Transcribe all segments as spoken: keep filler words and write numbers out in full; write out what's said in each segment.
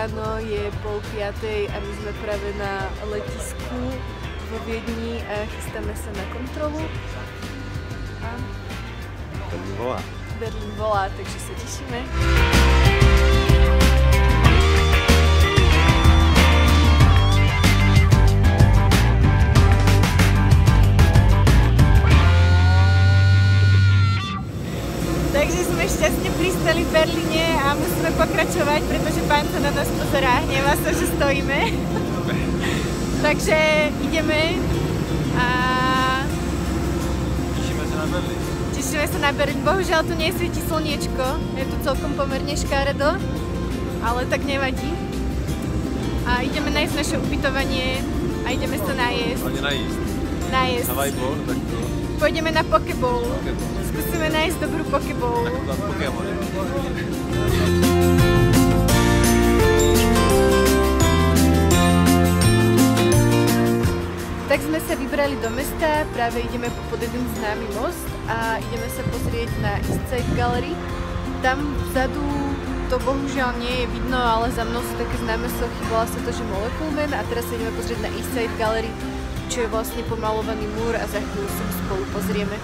ráno, je pol piatej a my sme práve na letisku vo Viedni a chystáme sa na kontrolu. A Berlín volá. Berlín volá, takže sa tešíme. Takže sme šťastne pristali v Berlíne a musíme pokračovať, pretože pán sa na nás pozerá, hnevá sa, že stojíme. Takže ideme a Tešíme sa na Berlín. Tešíme sa na Berlín. Bohužiaľ tu nesvieti slniečko, je tu celkom pomerne škaredo, ale tak nevadí. A ideme nájsť naše ubytovanie a ideme sa najesť. Hlavne najísť. Najesť. Hawaii Bowl, tak to... Pôjdeme na Pokeball. Pokeball. Skúsime nájsť dobrú Pokeball. Tak to Pokémon. Tak sme sa vybrali do mesta, práve ideme pod jeden známy most a ideme sa pozrieť na East Side Gallery. Tam vzadu to bohužiaľ nie je vidno, ale za mnou sú také známe sochy, volá sa to, že Molecule Man, a teraz sa ideme pozrieť na East Side Gallery, čo je vlastne pomalovaný múr, a za chvíľu sa spolu pozrieme.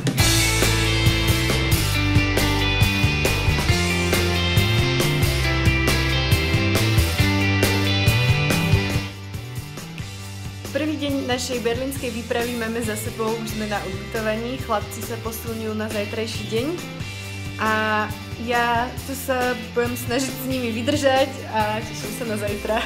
Prvý deň našej berlínskej výpravy máme za sebou, už sme na ubytovaní, chlapci sa posilňujú na zajtrajší deň a ja tu sa budem snažiť s nimi vydržať a teším sa na zajtra.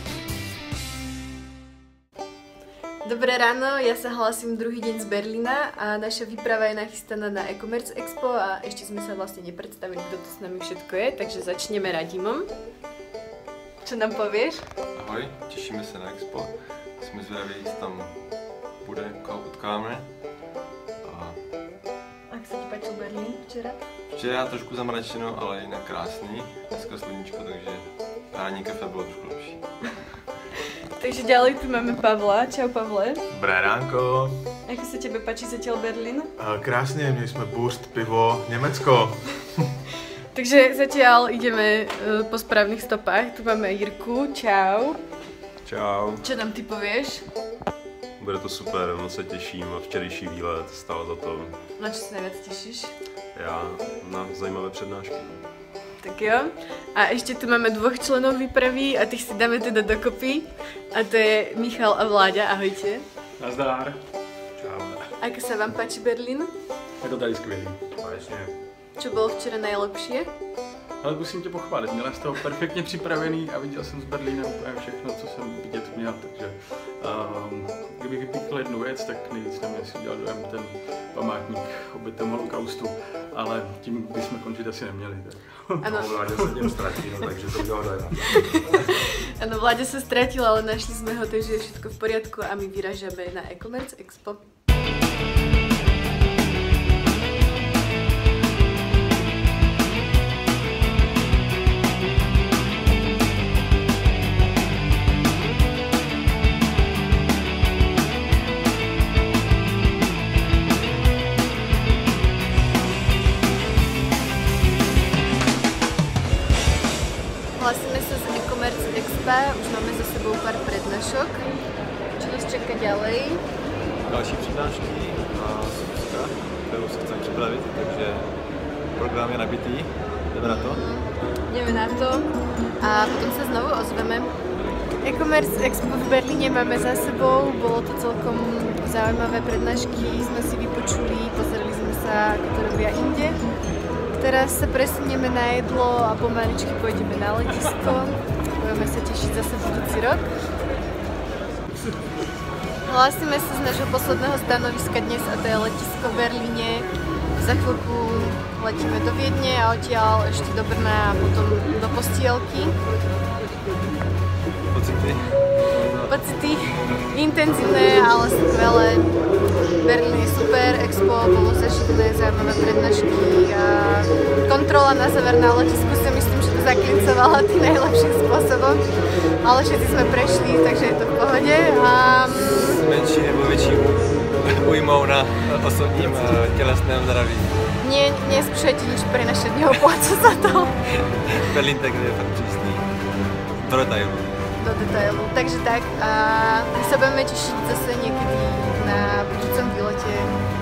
Dobré ráno, ja sa hlasím druhý deň z Berlína a naša výprava je nachystaná na E-commerce Expo a ešte sme sa vlastne nepredstavili, kto tu s nami všetko je, takže začneme Radimom. Čo nám povieš? Ahoj, tešíme sa na Expo. Jsme zvědaví, jestli tam bude, koho potkáme. A... Jak se ti páčil Berlín včera? Včera trošku zamračeno, ale jinak krásný. Dneska sluníčko, takže rání kafe bylo trošku lepší. Takže ďalej tu máme Pavla. Čau Pavle. Dobré ránko. Ako sa tebe páči zatiaľ Berlín? Krásně, měli jsme burst, pivo, Německo. Takže zatiaľ ideme po správnych stopách. Tu máme Jirku. Čau. Čau. Čo nám ty povieš? Bude to super, moc se těším a včerejší výlet stál za to. Na čo sa najviac tešíš? Já na zajímavé přednášky. Tak jo. A ešte tu máme dvoch členov výpravy a tých si dáme teda dokopy. A to je Michal a Vláďa. Ahojte. Nazdar. Čau. Ako sa vám páči Berlín? Je to tady skvělý. Konečně. Čo bolo včera najlepšie? Ale musím tě pochválit, měla jsi to perfektně připravený a viděl jsem z Berlína úplně všechno, co jsem vidět měl, takže um, kdybych vypíchl jednu věc, tak nejvíc na mě si udělal dojem ten památník obětem holokaustu, ale tím bychom končit asi neměli. Ano. Vláďa se tím ztratí, no, takže to udělal dojem. Áno, Vláďa sa stratil, ale našli sme ho, takže je všetko v poriadku a my vyražame na E-commerce Expo. Hlasíme sa z E-commerce Expa, už máme za sebou pár prednášok. Čo nás čaká ďalej? Další přednášky a schůzka, kterou se chceme připravit, takže program je nabitý. Jdeme na to? Ideme na to a potom sa znovu ozveme. E-commerce Expo v Berlíne máme za sebou, bolo to celkom zaujímavé prednášky, sme si vypočuli, pozerali sme sa, ako to robia inde. Teraz sa presunieme na jedlo a pomaličky pôjdeme na letisko. Budeme sa tešiť zase budúci rok. Hlásime sa z nášho posledného stanoviska dnes a to je letisko v Berlíne. Za chvíľku letíme do Viedne a odtiaľ ešte do Brna a potom do Postielky. Pocity? Pocity intenzívne, ale skvelé. Berlín je super, Expo, bolo zaživené zaujímavé prednášky a kontrola na záver na letisku si myslím, že to zaklincovala tým najlepším spôsobom, ale všetci sme prešli, takže je to v pohode. A... Menší nebo větší ujmou na osobním tělesném zdraví. Nie, neskúšajte nič prenašať, neopláca sa to. Berlín tak je fakt přísný. do detailu. Do detailu. Takže tak a my sa budeme tešiť zase niekedy na budúcom výlete.